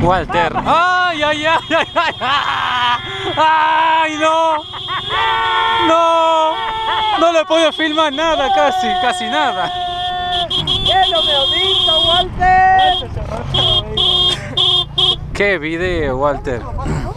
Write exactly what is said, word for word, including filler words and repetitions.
Walter. ¡Ay, ay, ay, ay, ay! ¡Ay, no! ¡No! No le puedo filmar nada, casi, casi nada. ¡Qué lo me visto, Walter! ¡Qué video, Walter!